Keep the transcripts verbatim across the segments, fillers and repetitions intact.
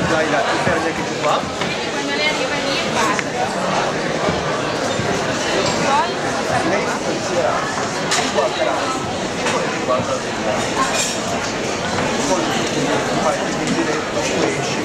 dai la fermi anche tu qua. Quando lei arriva lì e parte. Poi Lei inizierà guarderà e poi guarda poi fai il diretto, poi esci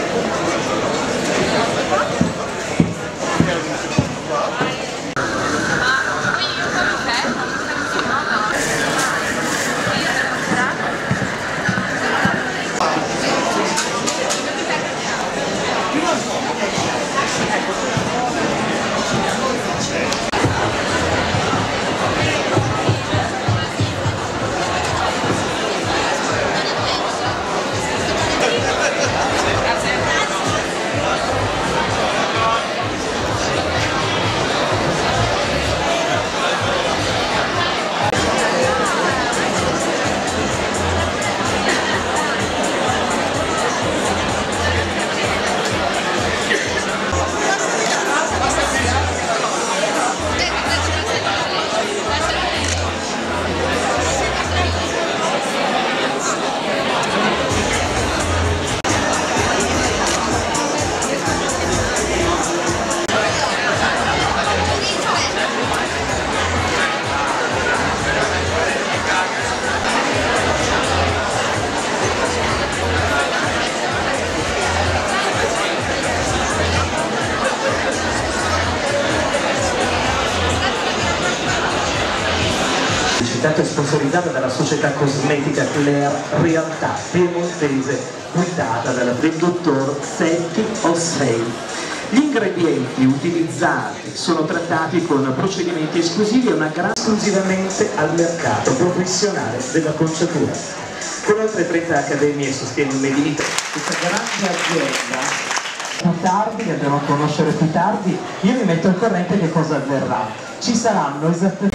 è sponsorizzata dalla società cosmetica Claire Realtà piemontese guidata dal dottor Senti Ossei. Gli ingredienti utilizzati sono trattati con procedimenti esclusivi e una gran esclusivamente al mercato professionale della conciatura. Con oltre trenta accademie sostiene il Made in Italy. Questa grande azienda più tardi, che andremo a conoscere più tardi, io mi metto al corrente che cosa avverrà. Ci saranno esattamente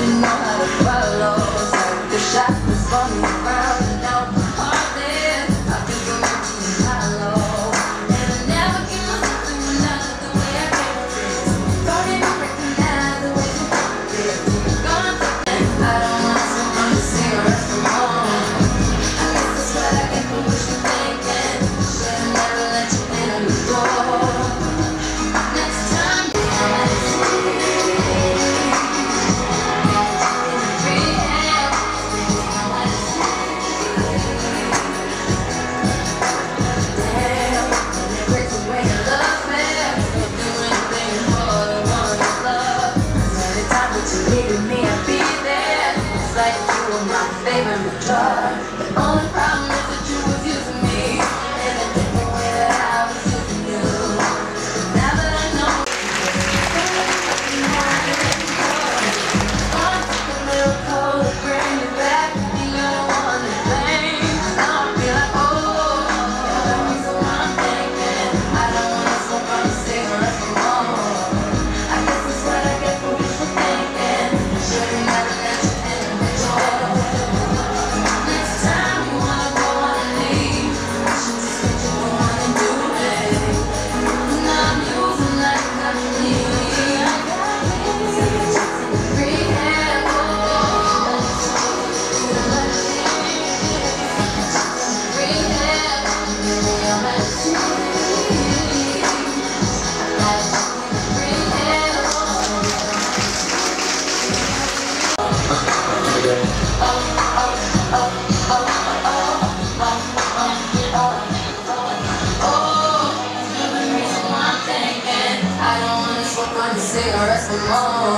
cigarettes for more.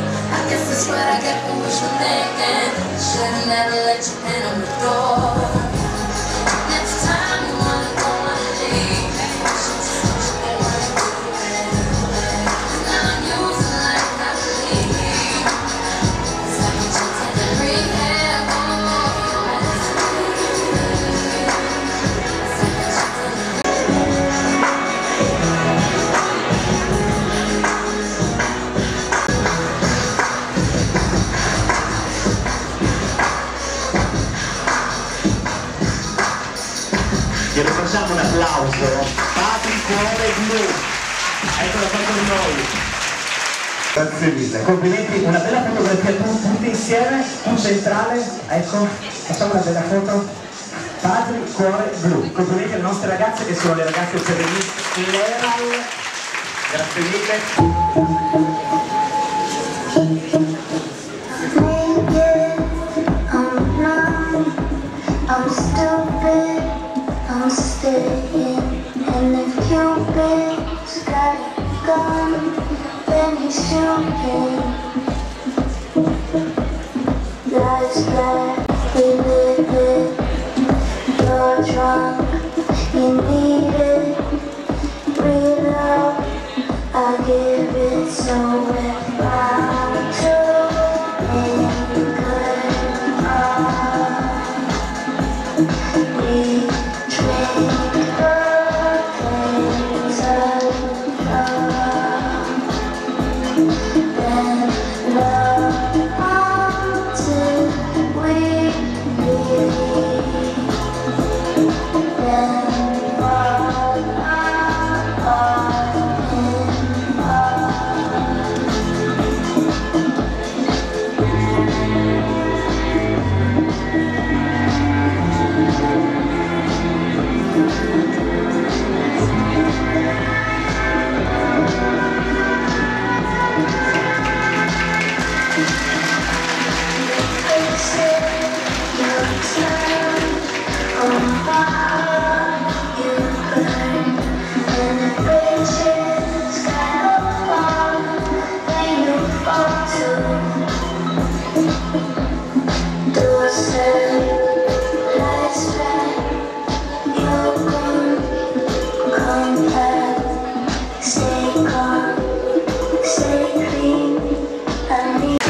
I guess that's what I get for wishful thinking. Should've never let you in on the door. Next time you wanna go on a leave, you should just what you wanna do it. And now I'm using like I believe. Second chance at the rehab. Second chance at the Glielo facciamo un applauso. Patri Cuore Blu. Eccola qua con noi. Grazie mille. Complimenti, una bella fotografia tutti insieme, un centrale, ecco, facciamo una bella foto. Padri Cuore Blu. Complimenti alle nostre ragazze che sono le ragazze femminili Leral. Grazie mille. I'm stupid, I'm staying, and if Cupid's got a gun, then he's shooting. Life's bad, we live it, you're drunk, you need it, breathe out, I give it, so if I'm doing good, uh, we drink the things of love, then love until we leave, then fall apart in love. Stay calm, stay clean, and we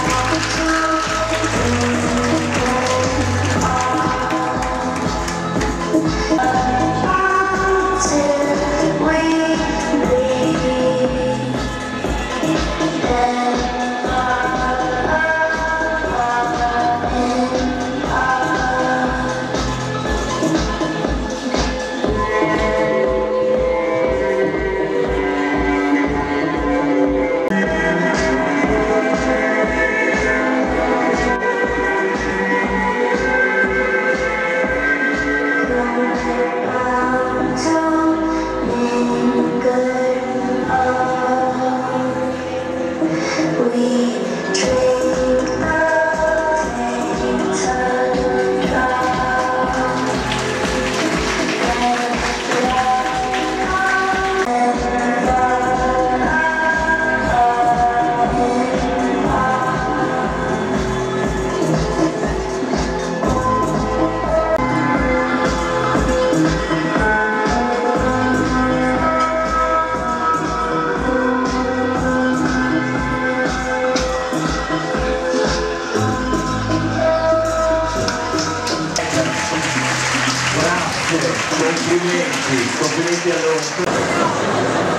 complimenti, complimenti a loro.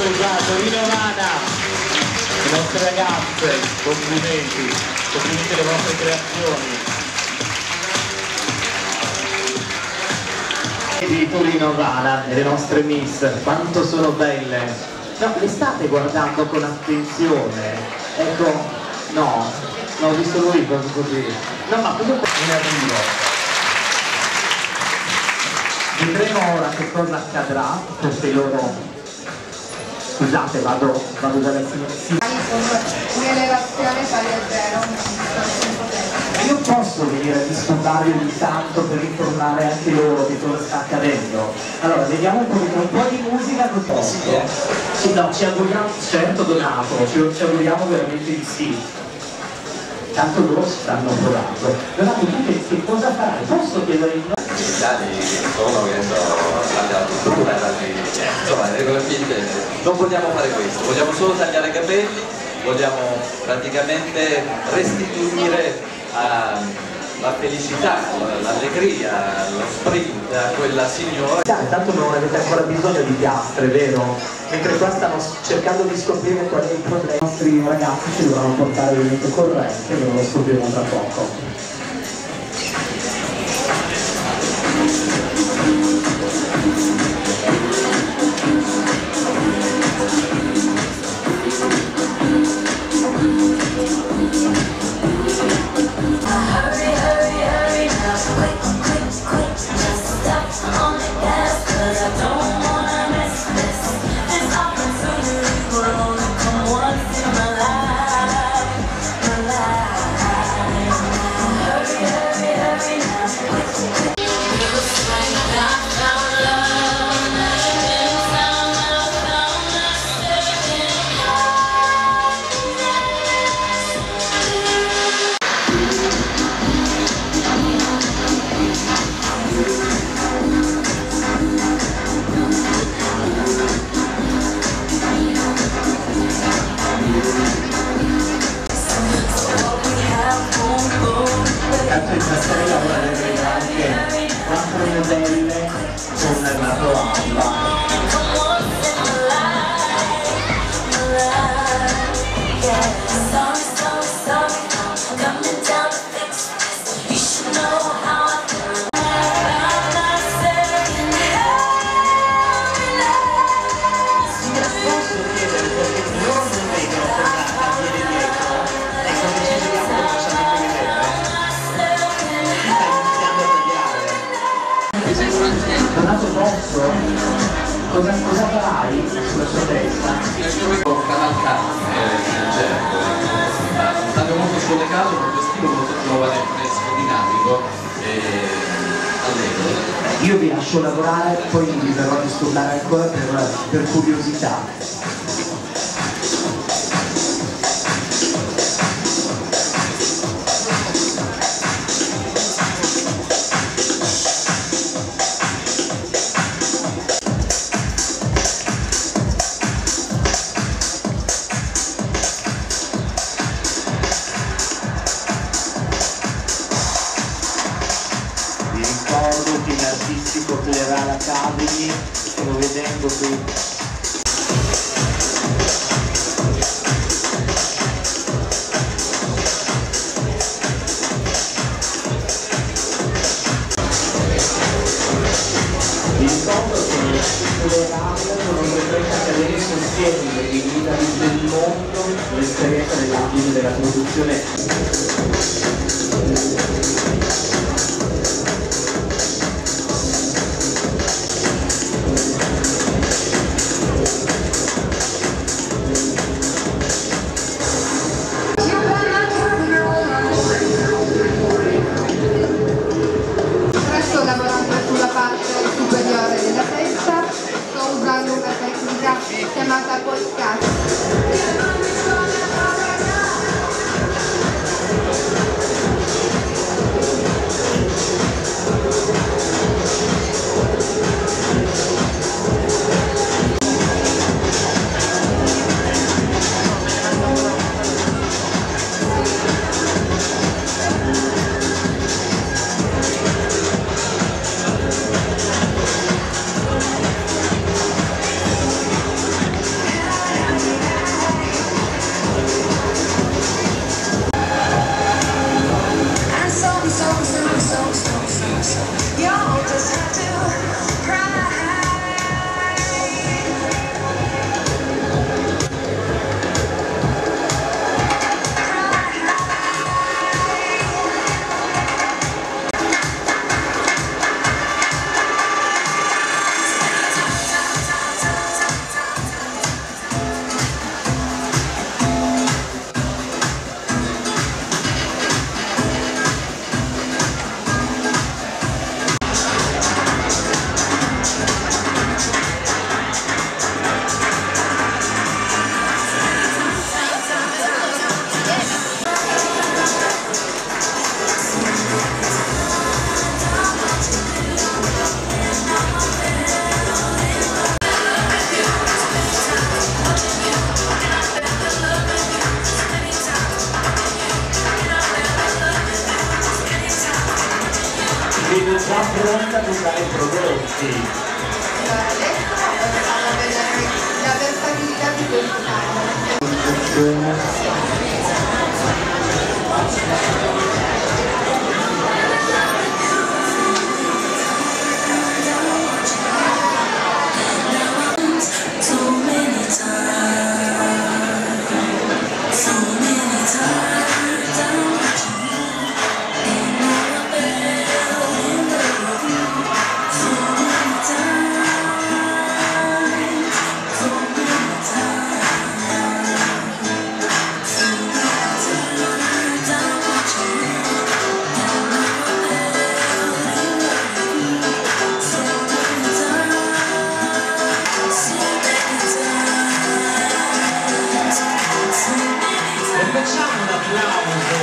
sposato Rino Rana, le nostre ragazze, complimenti, complimenti alle vostre creazioni. Di Torino Rana e le nostre miss, quanto sono belle! No, le state guardando con attenzione? Ecco, no, no, ho visto lui proprio così. No, ma comunque in arrivo. Vedremo ora che cosa accadrà, perché loro... Scusate, vado, vado dalle signore. Un'elevazione pari a zero. Io posso venire a disturbarli ogni tanto per informare anche loro che cosa sta accadendo. Allora, vediamo un po' di, un po' di musica così. Sì, no, ci auguriamo, certo Donato, ci, ci auguriamo veramente di sì. Tanto loro si stanno provando. Donato, tu che, che cosa farai? Posso chiedere il nome? Gli anni sono che ho tagliato struttura e tanti, insomma, le regole finte, non vogliamo fare questo, vogliamo solo tagliare i capelli, vogliamo praticamente restituire a, la felicità, l'allegria, lo sprint a quella signora. Tanto non avete ancora bisogno di piastre, vero? Mentre qua stanno cercando di scoprire qual è il problema. I nostri ragazzi ci dovranno portare il elemento corrente, ve lo scopriremo tra poco. Cosa, cosa farai sulla sua testa? Cavalcare, eh, certo, andavo molto sulle case, un vestito molto giovane, fresco, dinamico e allegro. Io vi lascio lavorare, poi vi verrò a disturbare ancora per, per curiosità. Ricordo che l'artistico Pleral Academy, stiamo vedendo qui. Vi ricordo che Pleral sono trenta accademie sostiene di guida del mondo, l'esperienza dell'ambito della produzione. Chiamata podcast. pronta ad usare i prodotti. Adesso andiamo a vedere la versatilità di questo taglio. Facciamo un applauso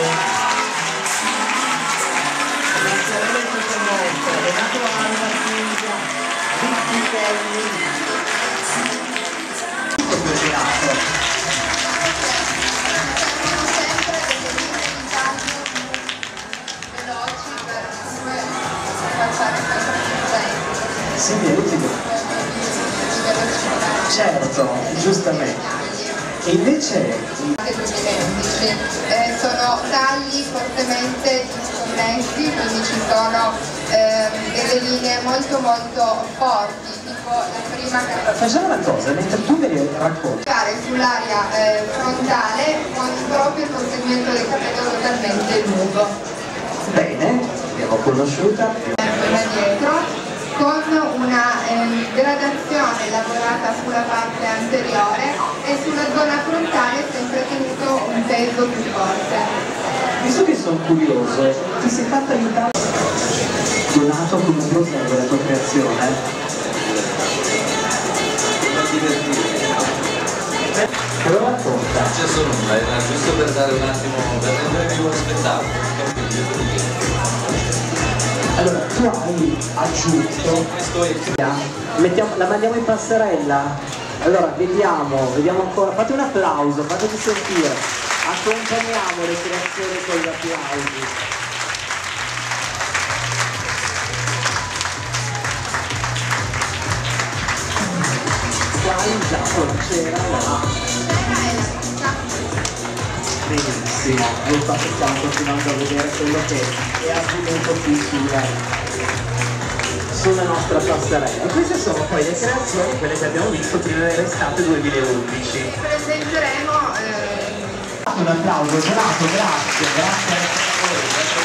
grazie questa volta Renato Alba, Silvia, Vicky Kelly, tutto quel teatro. Facciamo sempre delle linee di taglio veloci per passare sempre più tempo. Sì, è utile. Di velocità. Certo, giustamente. E invece duemilaundici eh, sono tagli fortemente disconnessi, quindi ci sono ehm, delle linee molto molto forti, tipo la prima che facciamo una cosa, mentre tu me le racconti. sull'area eh, frontale con proprio il conseguimento del capello totalmente lungo. Bene, l'abbiamo conosciuta. Quella dietro, con una eh, gradazione lavorata sulla parte anteriore e sulla zona frontale sempre tenuto un peso più forte. Visto che sono curioso, ti sei fatta aiutare? Donato, come prosegue la tua creazione? Non divertire. Che lo racconta? Non c'è solo nulla, era giusto per dare un attimo, per rendere vivo lo spettacolo. Allora, tu hai aggiunto, Questo è mettiamo, la mandiamo in passerella? Allora, vediamo, vediamo ancora, fate un applauso, fatemi sentire, accompagniamo le creazioni con gli applausi. Qua in giappo c'era la... Benissimo, nel fatto stiamo continuando a vedere quello che è avvenuto qui sulla, sulla nostra passerella. E queste sono poi le creazioni, quelle che abbiamo visto prima dell'estate duemilaundici. Presenteremo eh... Un applauso, Donato, grazie, grazie a voi, grazie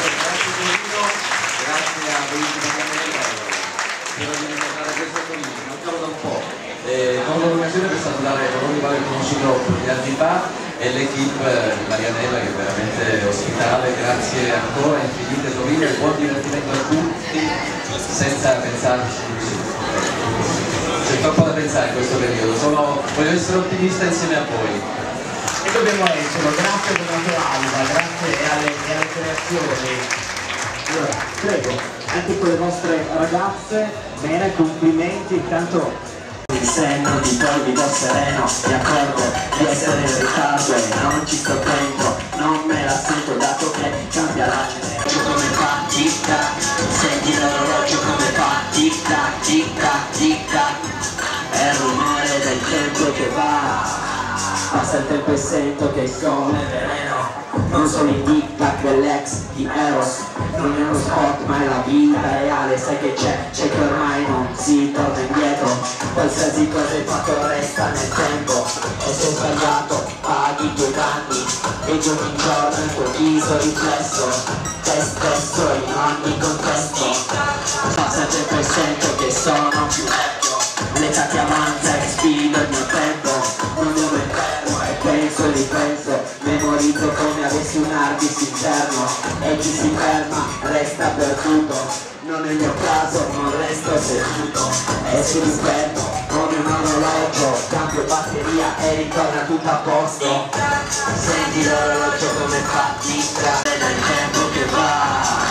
a Luigi Maganella per diventare questo Torino, mancava da un po'. Eh, con l'organizzazione per salutare coloro che l'ho conosciuto gli anni fa e l'equipe di Marianella che è veramente ospitale, grazie ancora infinite Torino e buon divertimento a tutti senza pensarci. C'è troppo da pensare in questo periodo, Sono, voglio essere ottimista insieme a voi. e dobbiamo esserlo, grazie a Donato Alba, grazie alle, alle creazioni. Allora, prego, anche con le vostre ragazze, bene, complimenti, intanto mi sento di poi vi do sereno, mi accorgo di essere in ritardo e non ci sto dentro, non me la sento dato che cambia la generazione come fa tic tac, senti l'orologio come fa tic tac, tic tac, tic tac, è il rumore del tempo che va. Passa il tempo e sento che come veleno, non sono i tic-tac dell'ex di Eros, non è uno sport ma è la vita reale, sai che c'è, c'è che ormai non si torna indietro, qualsiasi cosa hai fatto resta nel tempo, e se hai sbagliato paghi i tuoi danni, e giorno in giorno il tuo viso riflesso, te stesso in ogni contesto, passa il tempo e sento che sono più vecchio, l'età che avanza e sfido il mio tempo, non devo fermo e penso e ripenso, memorizzo come avessi un hard disk interno, e chi si ferma resta perduto, non è il mio caso, non resto seduto, e se mi fermo come un orologio, cambio batteria e ritorna tutto a posto, senti l'orologio come fa tic-tac, ed è il tempo che va.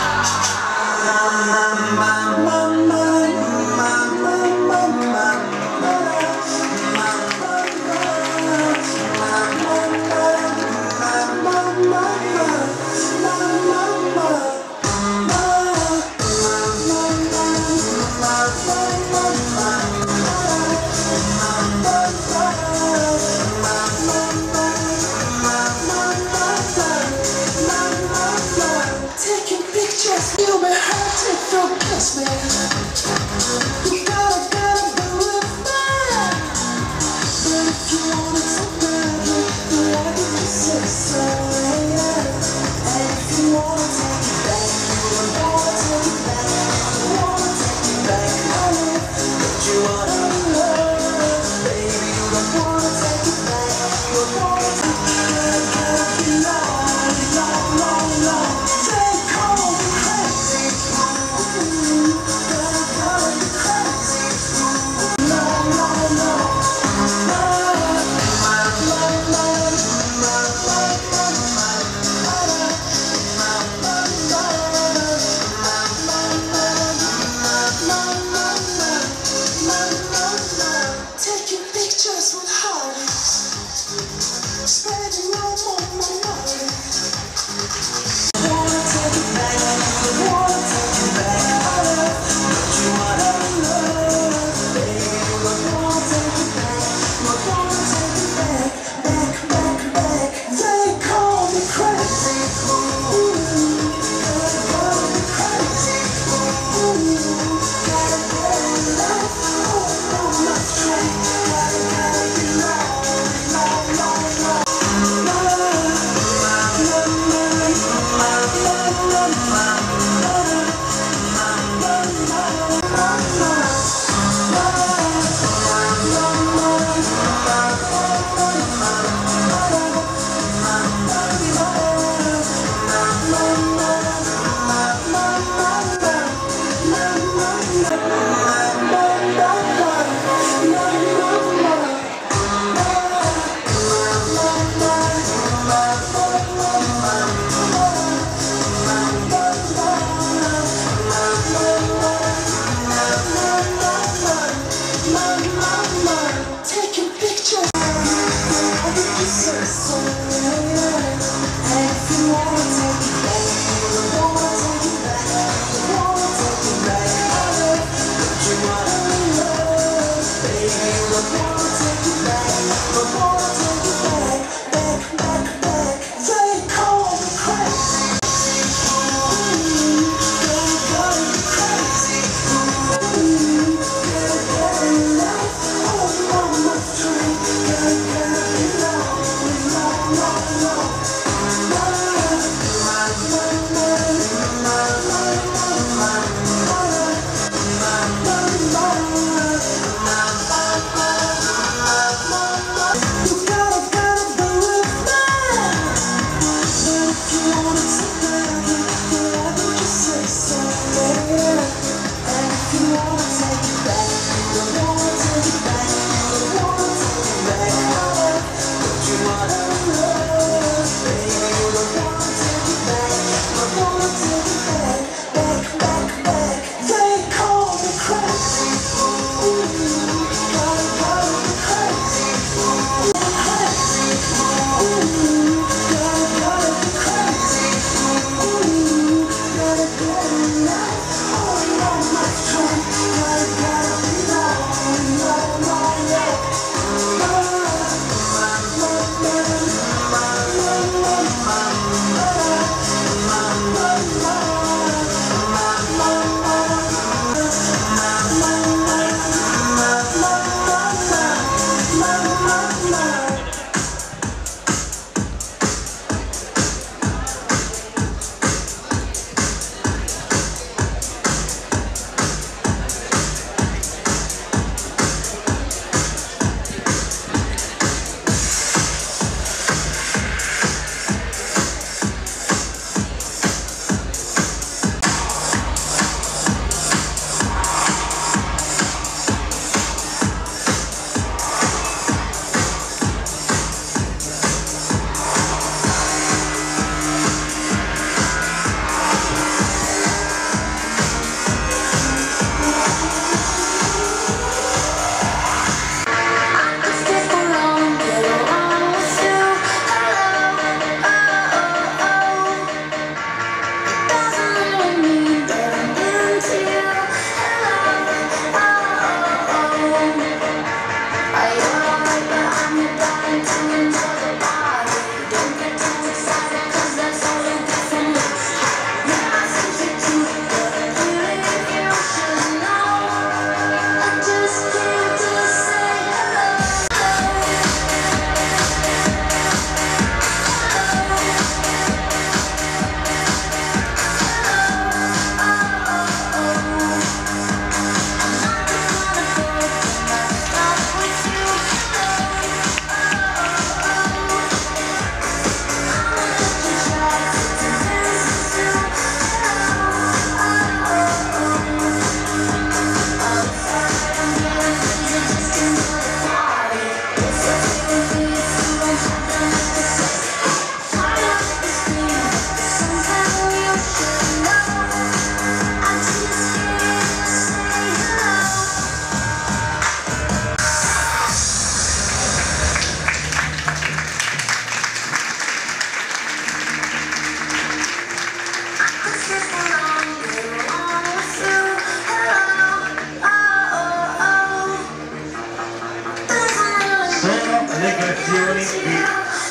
le creazioni di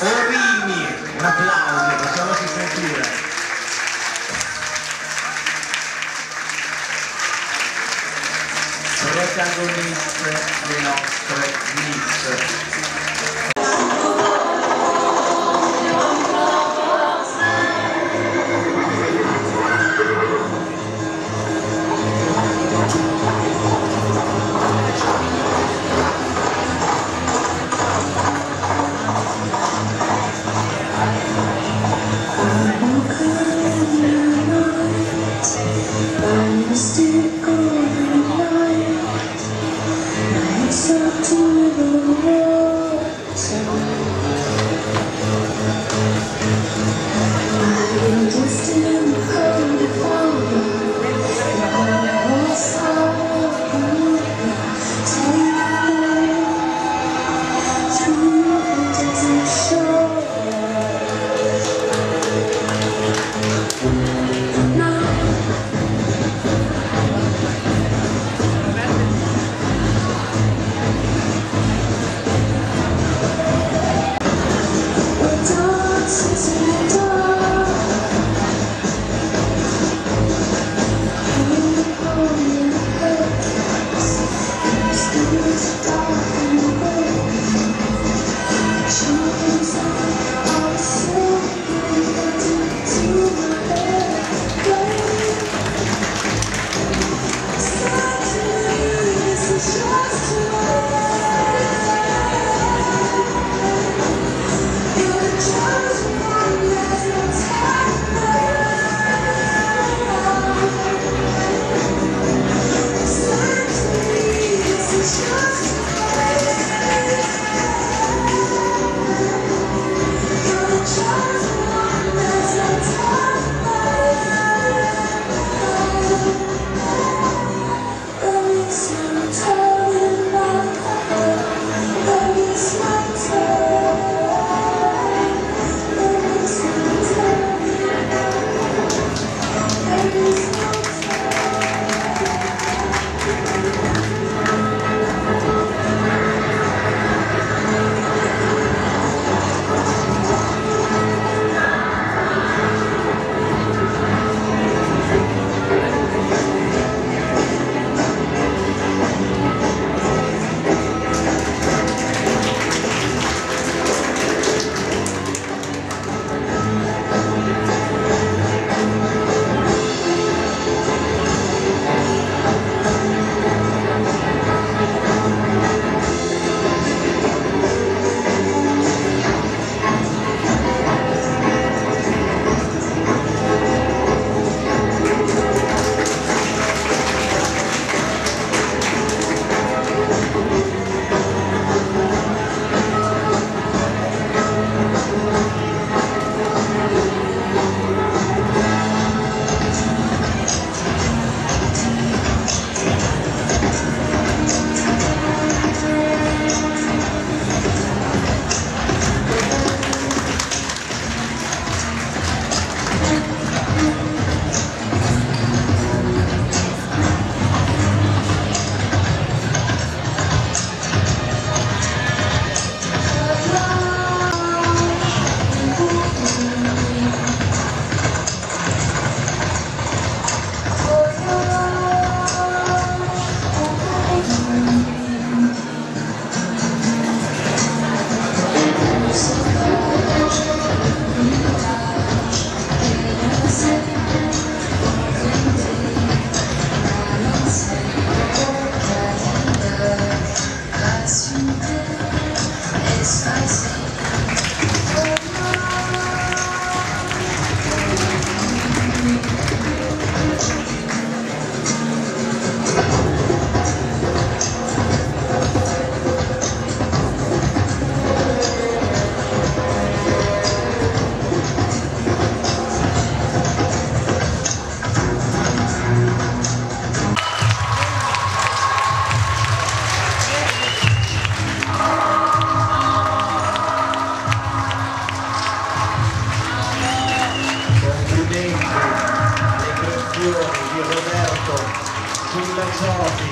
Orini. Un applauso, facciamoci sentire. Protagoniste le nostre miss. Nights up to the world.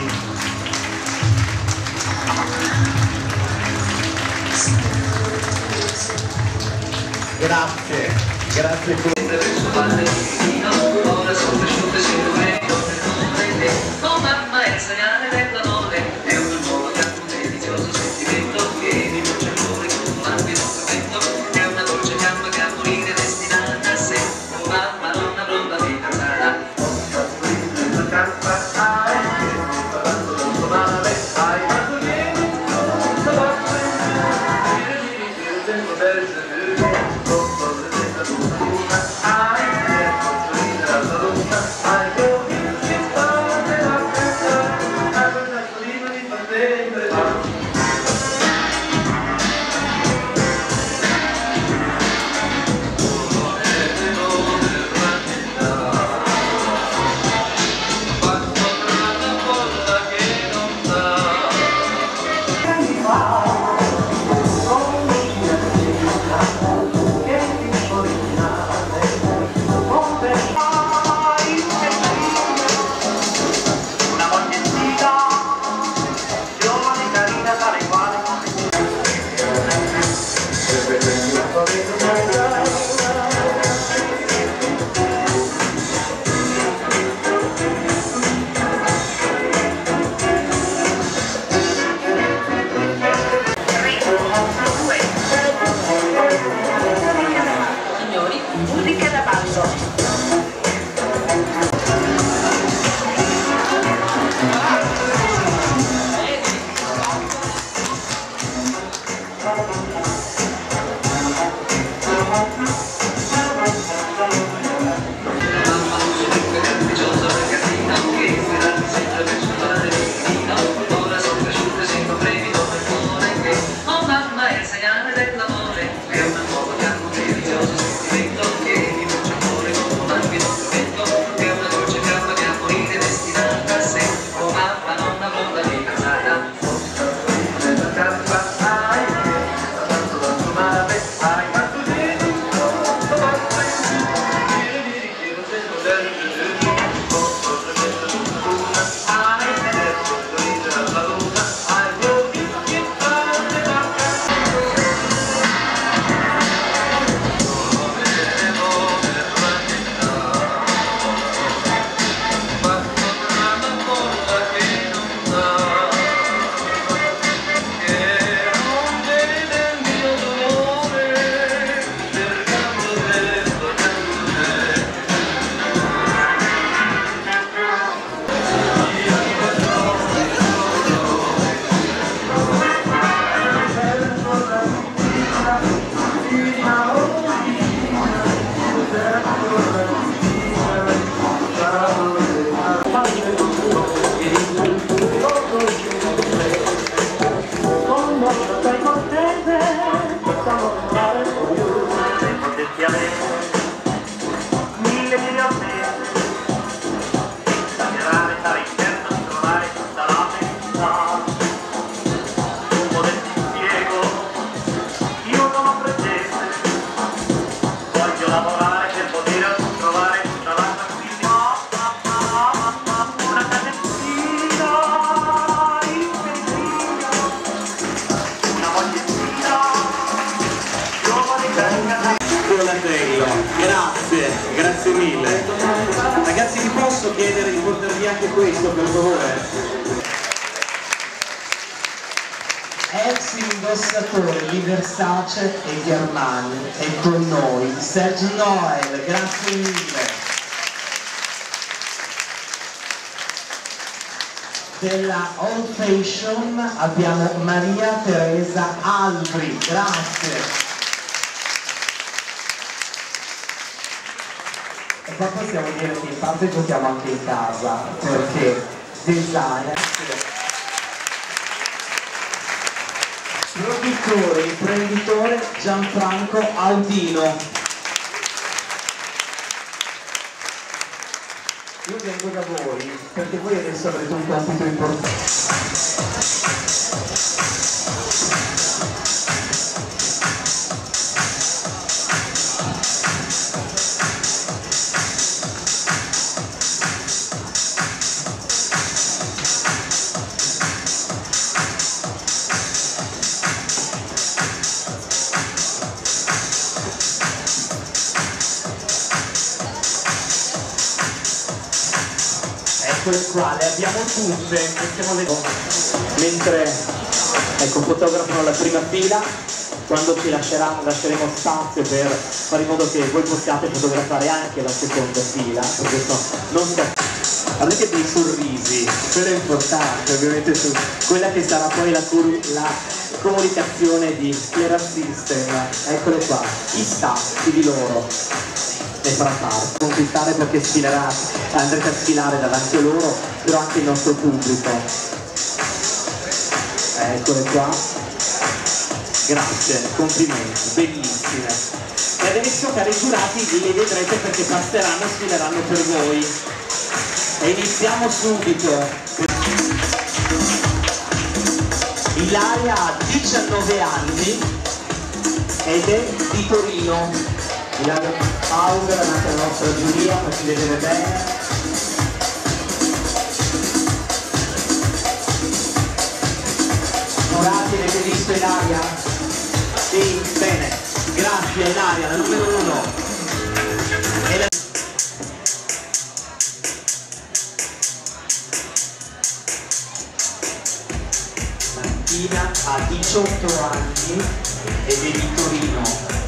Grazie, grazie a tutti. Ora sono cresciute sempre oh mamma è il segnale dell'amore, è un nuovo canto delizioso sentimento che mi brucia il cuore con un lampido vento, è una dolce gamba che a morire è destinata a sé, oh mamma non avrò la vita sana. Grazie, grazie mille. Ragazzi, vi posso chiedere di portarvi anche questo, per favore? Ex indossatori di Versace e di Armani è con noi Serge Noel, grazie mille. Della Old Fashion abbiamo Maria Teresa Albri, grazie. E qua possiamo dire che in parte giochiamo anche in casa, perché designer, produttore, imprenditore Gianfranco Audino. Io vengo da voi perché voi adesso avrete un compito importante. Eccole qua, le abbiamo tutte, possiamo vedere. Mentre ecco, fotografano la prima fila, quando ci lascerà, lasceremo spazio per fare in modo che voi possiate fotografare anche la seconda fila, perché so, non sta... Avete dei sorrisi, quello è importante ovviamente su quella che sarà poi la, la comunicazione di Sclera System. Eccole qua, i staff di loro ne farà parte, conquistare perché sfilerà, andrete a sfilare davanti a loro, però anche il nostro pubblico. Eccole qua, grazie, complimenti, bellissime. E adesso, cari giurati, li vedrete perché passeranno e sfileranno per voi. E iniziamo subito. Ilaria ha diciannove anni ed è di Torino. Ilaria Pausa davanti alla nostra giuria, facci vedere bene. Giurati, avete visto Ilaria? Sì, bene. Grazie Ilaria, la numero uno. E la... ha diciotto anni ed è di Torino.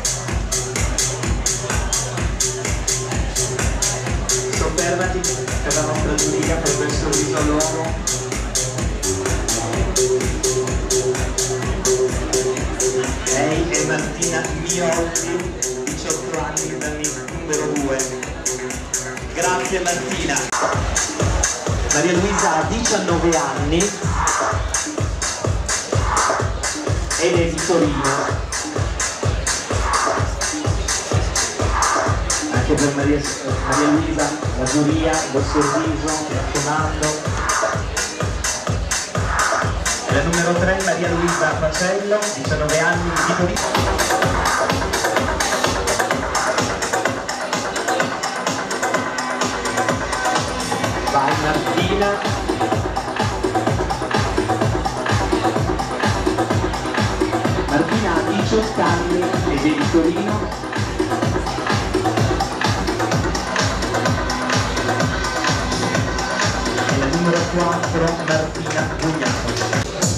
Soffermati per la nostra giuria, per quel sorriso a loro. Lei è Martina Miolli, diciotto anni, numero due. Grazie Martina. Maria Luisa ha diciannove anni ed è di Torino. Anche per Maria, Maria Luisa, la giuria, lo sorriso, mi raccomando. E la numero tre, Maria Luisa Facello, diciannove anni, di Torino. Vai Martina. Martina ha diciotto anni ed è di Torino. E la numero quattro, Martina Bugnato.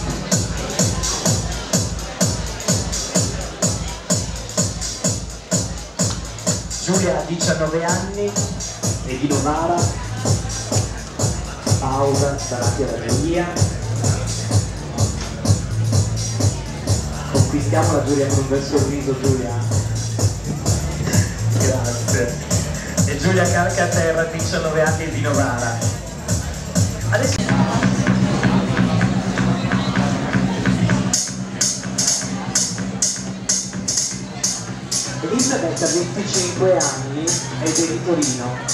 Giulia ha diciannove anni, è di Novara. Pausa davanti alla giuria. Conquistiamo la giuria con un bel sorriso, Giulia. Grazie. E Giulia Carcaterra, diciannove anni di Novara. Adesso... Elisabetta ha venticinque anni ed è di Torino.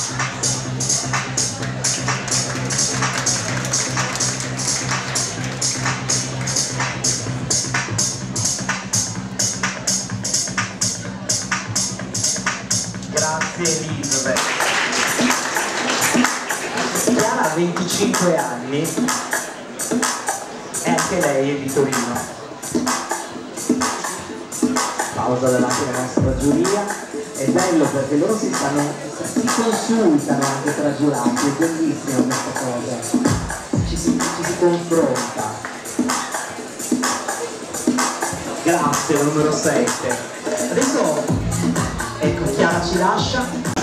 Grazie Elisabeth. Chiara ha venticinque anni e anche lei è di Torino. Pausa davanti alla nostra giuria. È bello perché loro si stanno, si consultano anche tra giurati, è bellissima questa cosa. Ci si, ci si confronta. Grazie, la numero sette. Adesso ecco, Chiara ci lascia.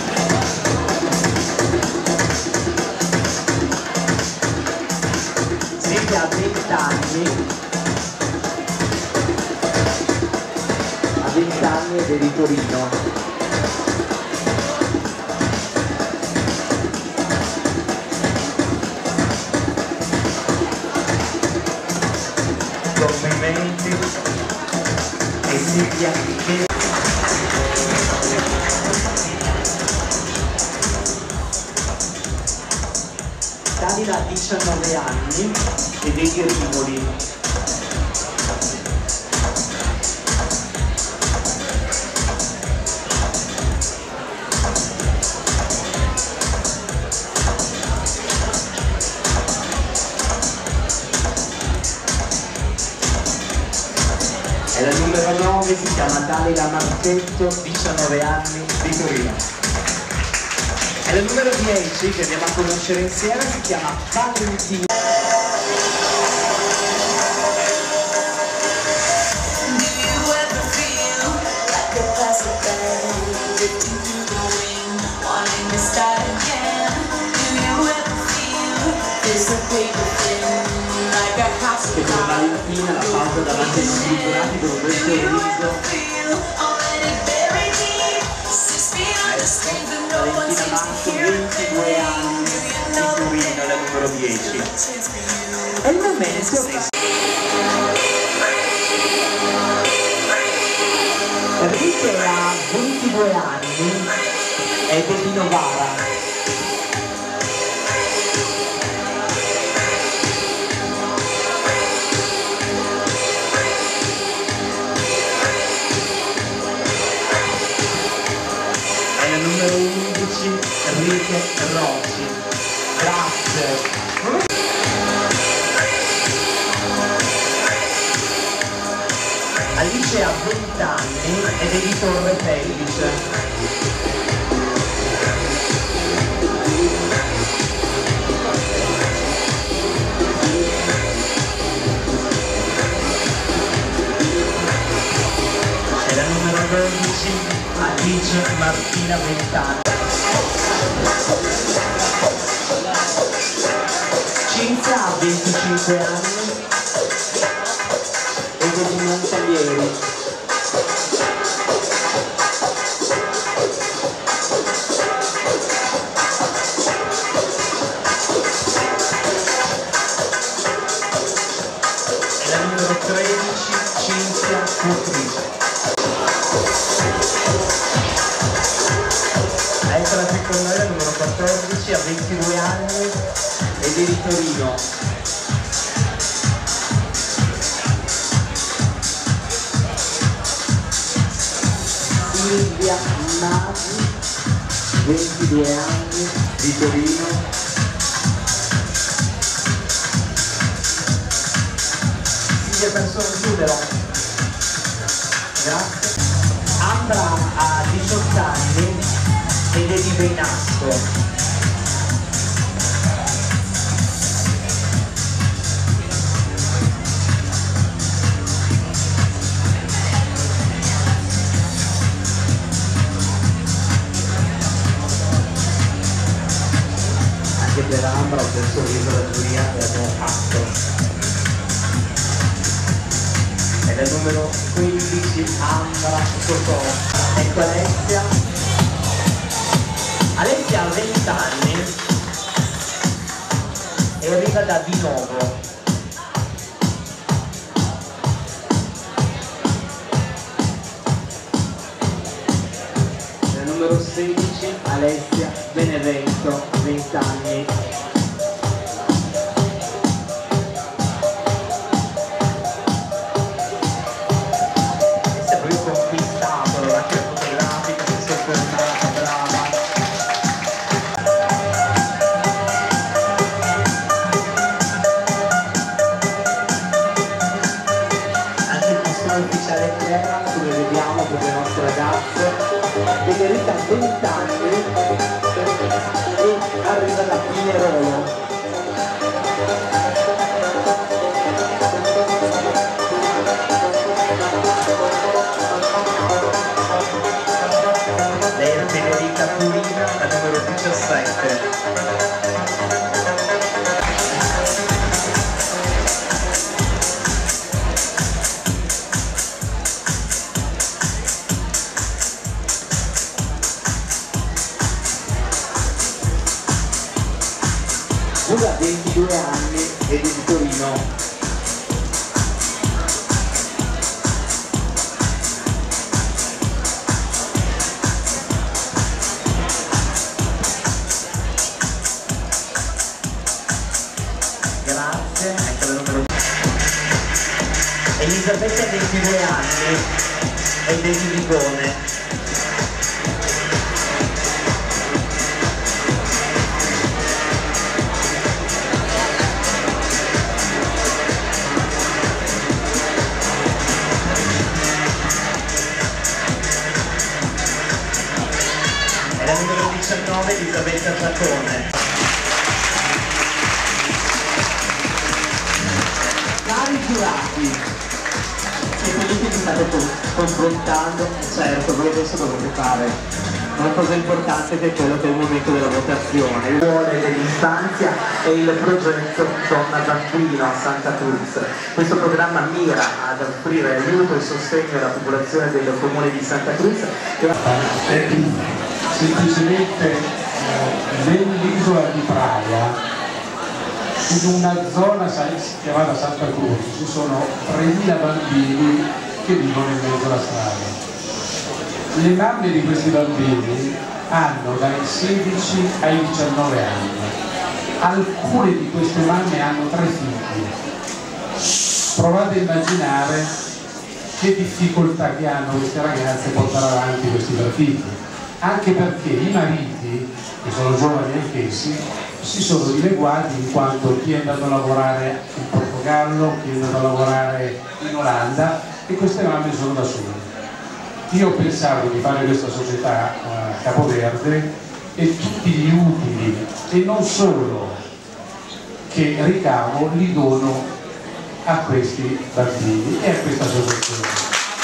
Silvia ha venti anni. Ha venti anni ed è di Torino. Complimenti. E Silvia che... Dalila ha diciannove anni ed è di Rivoli. E la numero nove si chiama Dalila Marchetto, diciannove anni, di Torino. E il numero dieci che andiamo a conoscere insieme si chiama Valentina. Che per Valentina la pausa davanti ai sfigurati con un bel sorriso. Valentina Manto, ventidue anni, di Torino, la numero dieci. È il momento che Enrique ha ventidue anni ed è di Novara. Numero undici, Enrique Rossi. Grazie. Alice ha venti anni ed è di Torre Pellice. E la numero dodici, Alice Martina, venti anni. Cinzia ha venticinque anni ed è di Montalieri. E la numero tredici, Cinzia Cotrice. Eccola qui con noi, la numero quattordici, ha ventidue anni ed è di Torino. Silvia Masi, ventidue anni, di Torino. Silvia, penso non chiuderò. Grazie. Ambra ha diciotto anni ed è di Benasco. Anche per Ambra ho il sorriso della giuria e abbiamo fatto. Ed è il numero quindici, Ambra Sotò. Ecco Alessia. Alessia ha venti anni e arriva da Di Novo. La numero sedici, Alessia Benevento, venti anni. Si è proprio conquistato la macchina fotografica, si è fermata, brava. Ufficiale Clera, come vediamo per le nostre ragazze, Federica ha venti anni e arriva da Pinerolo. Lei è Federica Turina, la numero diciassette. Giulia ha ventidue anni ed è di Torino. Grazie, ecco il numero. Elisabetta ha ventidue anni ed è di Vigone. La numero diciannove Elisabetta Giacone. Cari giurati, siete lì che vi state confrontando, certo, voi adesso dovete fare una cosa importante che è quello che è il momento della votazione. Il cuore dell'infanzia è il progetto Donna Bambino a Santa Cruz. Questo programma mira ad offrire aiuto e sostegno alla popolazione del comune di Santa Cruz. Semplicemente eh, nell'isola di Praia, in una zona chiamata Santa Cruz, ci sono tremila bambini che vivono in mezzo alla strada. Le mamme di questi bambini hanno dai sedici ai diciannove anni. Alcune di queste mamme hanno tre figli. Provate a immaginare che difficoltà che hanno queste ragazze a portare avanti questi tre figli. Anche perché i mariti, che sono giovani anch'essi, si sono dileguati in quanto chi è andato a lavorare in Portogallo, chi è andato a lavorare in Olanda, e queste mamme sono da sole. Io pensavo di fare questa società a Capoverde e tutti gli utili, e non solo, che ricavo li dono a questi bambini e a questa associazione.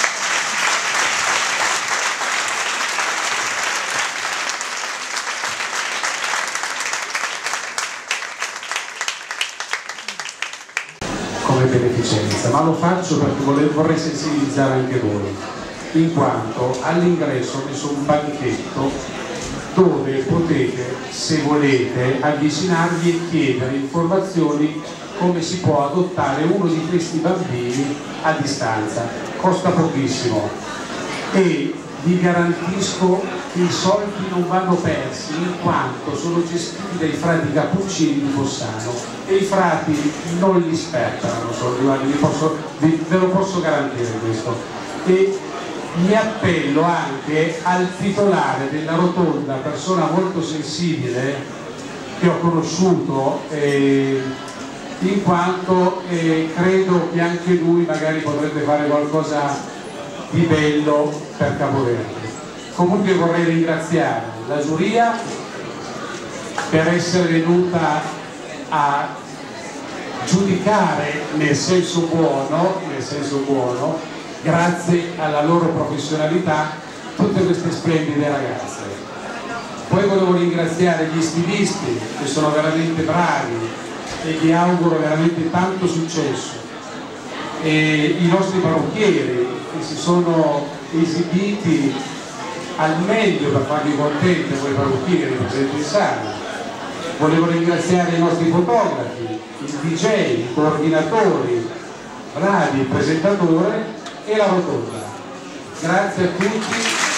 Come beneficenza, ma lo faccio perché vorrei sensibilizzare anche voi, in quanto all'ingresso ho messo un banchetto dove potete, se volete, avvicinarvi e chiedere informazioni come si può adottare uno di questi bambini a distanza. Costa pochissimo e vi garantisco che i soldi non vanno persi, in quanto sono gestiti dai frati cappuccini di Fossano e i frati non li spettano soldi, vi posso, vi, ve lo posso garantire questo. E mi appello anche al titolare della rotonda, persona molto sensibile che ho conosciuto, eh, in quanto eh, credo che anche lui magari potrebbe fare qualcosa di bello per Capoverde. Comunque vorrei ringraziare la giuria per essere venuta a giudicare nel senso buono, nel senso buono, grazie alla loro professionalità, tutte queste splendide ragazze. Poi volevo ringraziare gli stilisti che sono veramente bravi e vi auguro veramente tanto successo, e i nostri parrucchieri che si sono esibiti al meglio per farvi contenti voi parrucchieri presenti in sala. Volevo ringraziare i nostri fotografi, i D J, i coordinatori, bravi, il presentatore e la rotonda. Grazie a tutti.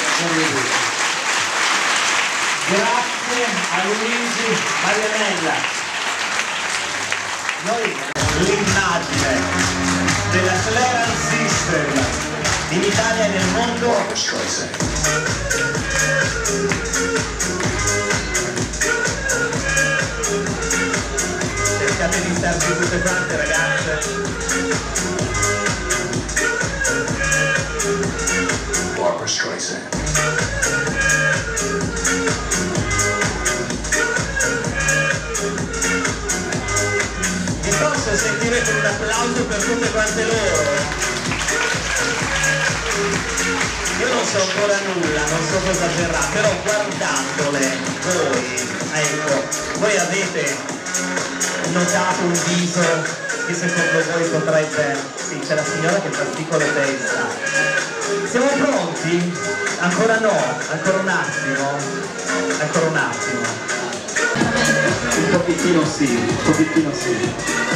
Grazie a Luigi Marianella. Noi l'immagine della Clarence System in Italia e nel mondo. Cercate di starci tutte quante, ragazze. Barbra Streisand. Vi posso sentire con un applauso per tutte quante loro? Io non so ancora nulla, non so cosa avverrà, però guardandole voi, ecco, voi avete notato un viso che secondo voi potrebbe... Sì, c'è la signora che fa piccole testa. Siamo pronti? Ancora no, ancora un attimo, ancora un attimo. Un pochettino sì, un pochettino sì.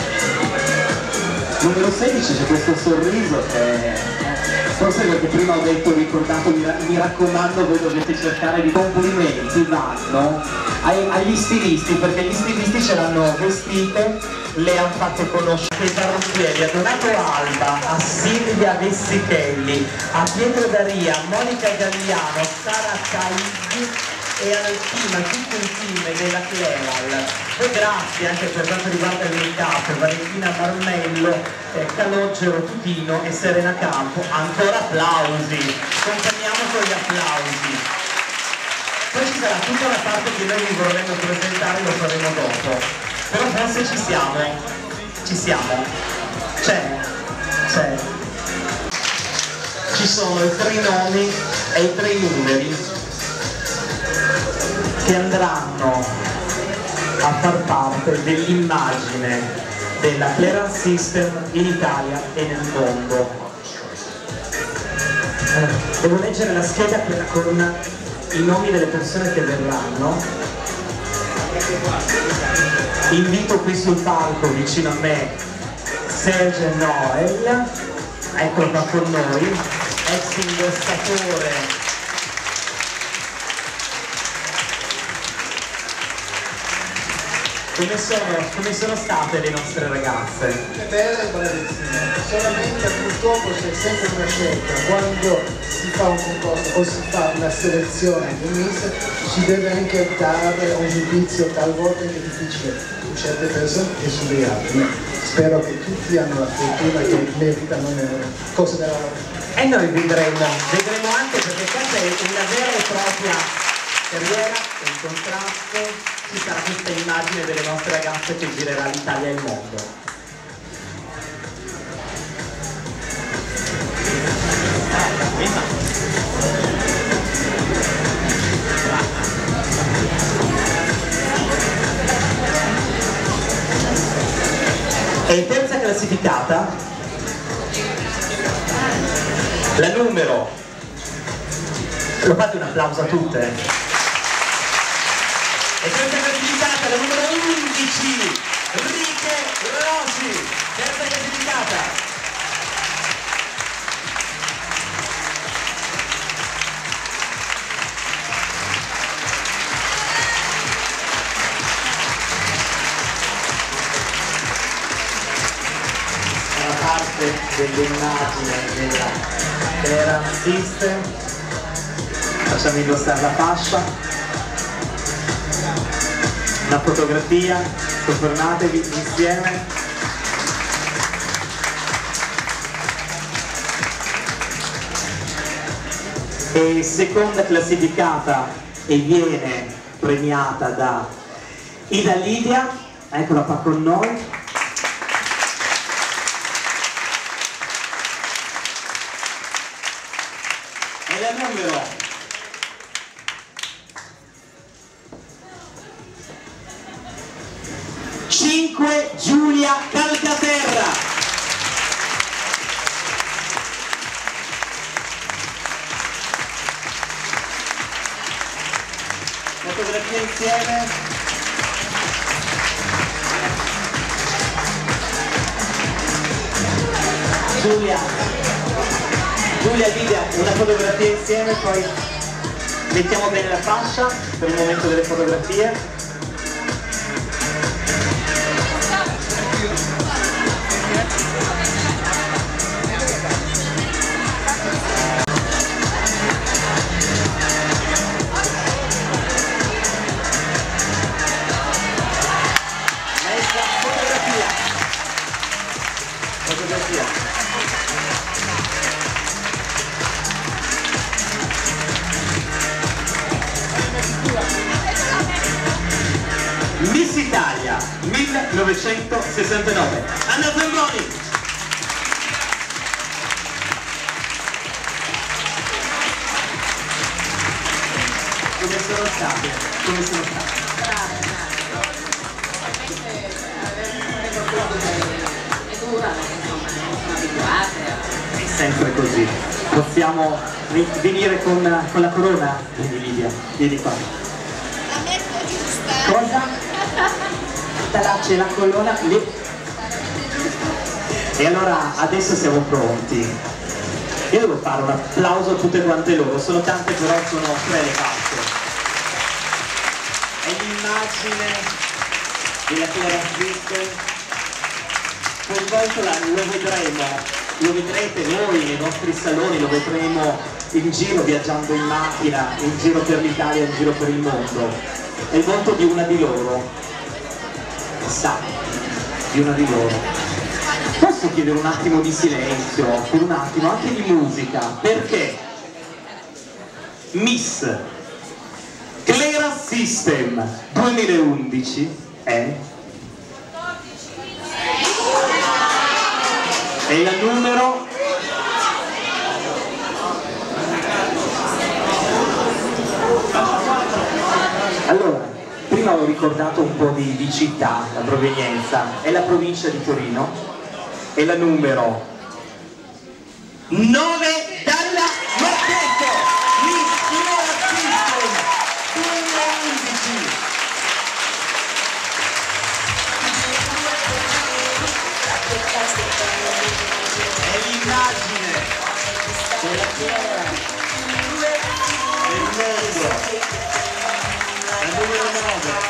Numero sedici c'è questo sorriso che... Forse perché prima ho detto, ricordato, mi, mi raccomando, voi dovete cercare di complimenti vanno ai, agli stilisti, perché gli stilisti ce l'hanno vestite, le hanno fatte conoscere i parrucchieri, a Donato Alba, a Silvia Vessichelli, a Pietro Daria, a Monica Galliano, Sara Caigi e al team, a tutto il team della Cleral. E grazie anche per quanto riguarda il make-up, Valentina Marmello, eh, Calogero Tutino e Serena Campo. Ancora applausi, compagniamo con gli applausi. Poi ci sarà tutta la parte che noi vi vorremmo presentare, lo faremo dopo. Però forse ci siamo. Ci siamo. C'è. C'è. Ci sono i tre nomi e i tre numeri che andranno a far parte dell'immagine della Clearance System in Italia e nel mondo. Devo leggere la scheda con i nomi delle persone che verranno. Invito qui sul palco vicino a me Serge Noel, eccolo qua con noi, ex indossatore. Come sono, come sono state le nostre ragazze? Belle e bravissime, solamente purtroppo c'è sempre una scelta, quando si fa un concorso o si fa una selezione di Miss si deve anche dare un giudizio talvolta anche difficile su certe persone e sugli altri. Spero che tutti hanno la fortuna che meritano nelle cose della loro vita. E noi vedremo, vedremo anche perché questa è una vera e propria carriera, è un contrasto. Ci sarà questa immagine delle nostre ragazze che girerà l'Italia e il mondo. E terza classificata, la numero, lo fate un applauso a tutte. E terza classificata, la numero undici, Enrique Rossi, terza classificata. È una parte dell'immagine della Clearance System. Facciamo indossare la fascia. Una fotografia, soffermatevi insieme. E seconda classificata e viene premiata da Ida Lidia, eccola qua con noi. E la numero cinque, Giulia Calcaterra. Fotografia insieme. Giulia, Giulia, Lidia, una fotografia insieme, poi mettiamo bene la fascia per il momento delle fotografie. Miss Italia millenovecentosessantanove, Anna Zamboni. Come sono state? Come sono state? È dura, insomma, non sono abituate. È sempre così. Possiamo venire con, con la corona? Vieni Lidia, vieni qua. La metto giusta. Cosa? Là c'è la colonna lì. E allora adesso siamo pronti. Io devo fare un applauso a tutte quante loro, sono tante però sono tre le facce. È l'immagine della Clearance System. Poi lo vedremo, lo vedrete voi nei nostri saloni, lo vedremo in giro viaggiando in macchina, in giro per l'Italia, in giro per il mondo. È il volto di una di loro. Sa di una di loro. Posso chiedere un attimo di silenzio, per un attimo, anche di musica, perché Miss System duemilaundici è... è il numero... Allora, prima ho ricordato un po' di, di città, la provenienza, è la provincia di Torino, è la numero nove dalla Marchetto, Miss System duemilaundici. È l'immagine della terra, del mondo. La numero nove.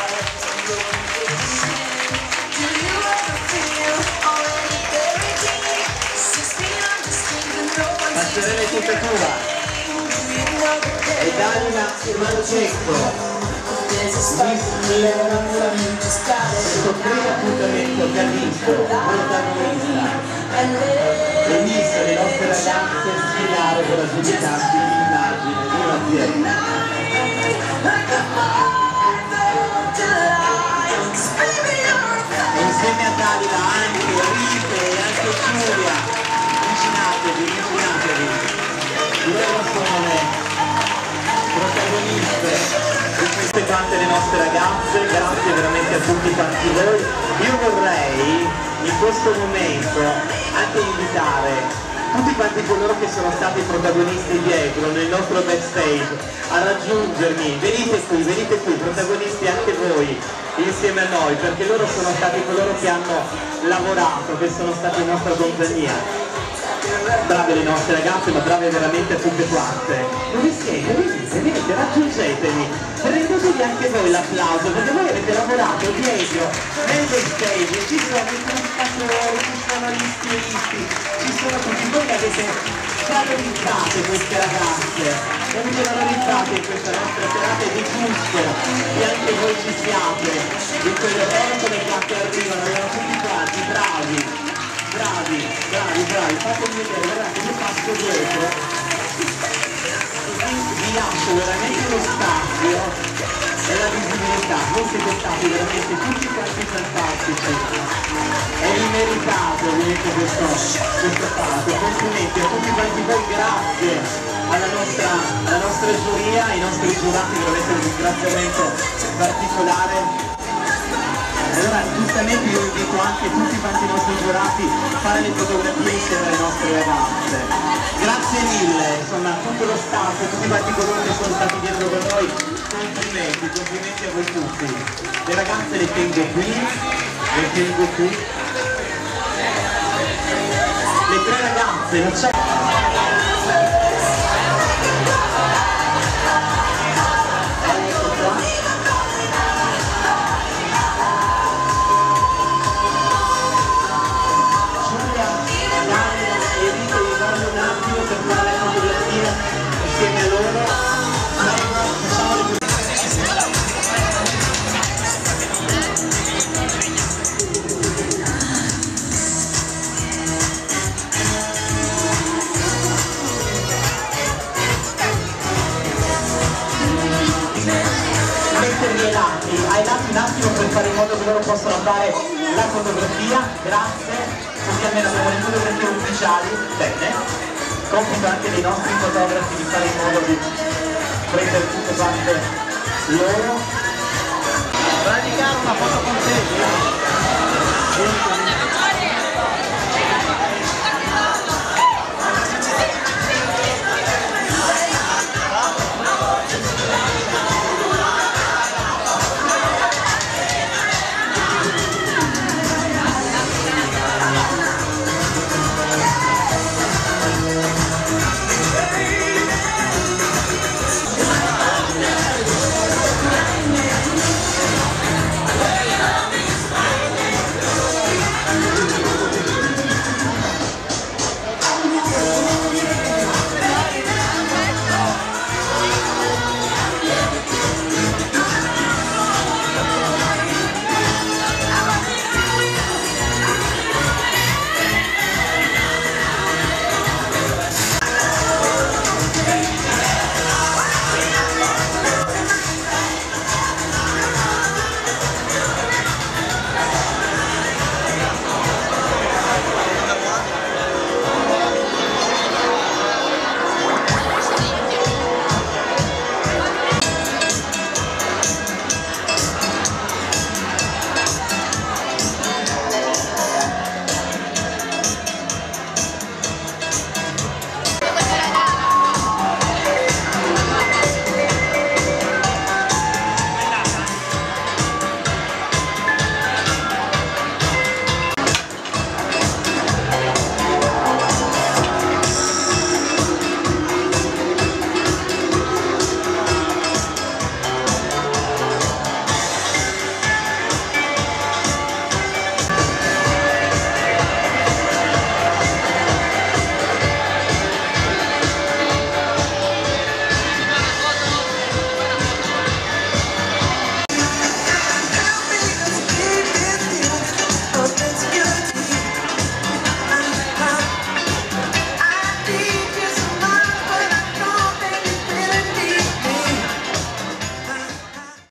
Passerelle tutta tua e Dalila Marchetto, questo primo appuntamento che ha visto protagonista e visto le nostre ragazze sfilare con la giudicanti l'immagine di un'azienda. E insieme a Dalila anche Rite e anche Giulia, avvicinatevi, avvicinatevi, loro sono le protagoniste di queste tante le nostre ragazze, grazie veramente a tutti quanti voi. Io vorrei in questo momento anche invitare tutti quanti coloro che sono stati protagonisti dietro nel nostro backstage a raggiungermi. Venite qui, venite qui, protagonisti anche voi insieme a noi, perché loro sono stati coloro che hanno lavorato, che sono stati in nostra compagnia. Brave le nostre ragazze, ma brave veramente tutte quante. Dove siete? Venite, venite, raggiungetemi, prendetevi anche voi l'applauso, perché voi avete lavorato dietro nel backstage, ci sono i cantatori, ci sono gli stilisti, ci sono tutti voi che avete valorizzate queste ragazze, avete valorizzate in questa nostra serata di gusto, e anche voi ci siate, in quelle ortole che arrivano, erano tutti quanti bravi. Bravi, bravi, bravi, fatemi vedere, guardate, io passo dietro, così vi lascio veramente lo spazio e la visibilità. Voi siete stati veramente tutti quanti fantastici e vi meritate ovviamente questo, questo fatto. Complimenti a tutti quanti voi, grazie alla nostra, alla nostra giuria, ai nostri giurati, veramente un ringraziamento particolare. Allora giustamente io invito anche tutti quanti i nostri giurati a fare le fotografie insieme alle nostre ragazze. Grazie mille, insomma, tutto lo staff, tutti quanti coloro che sono stati dietro con noi, complimenti, complimenti a voi tutti. Le ragazze le tengo qui, le tengo qui. Le tre ragazze, non c'è... Insieme a loro, facciamo le metterli ai lati, ai lati un attimo per fare in modo che loro possano fare la fotografia, grazie, così almeno abbiamo le fotografie ufficiali, bene. Compito anche dei nostri fotografi di fare in modo di prendere tutte quante loro. Praticare una foto con te.